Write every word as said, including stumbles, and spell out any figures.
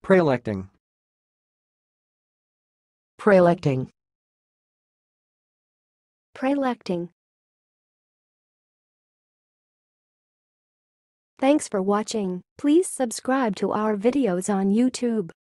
Praelecting. Praelecting. Praelecting. Thanks for watching. Please subscribe to our videos on YouTube.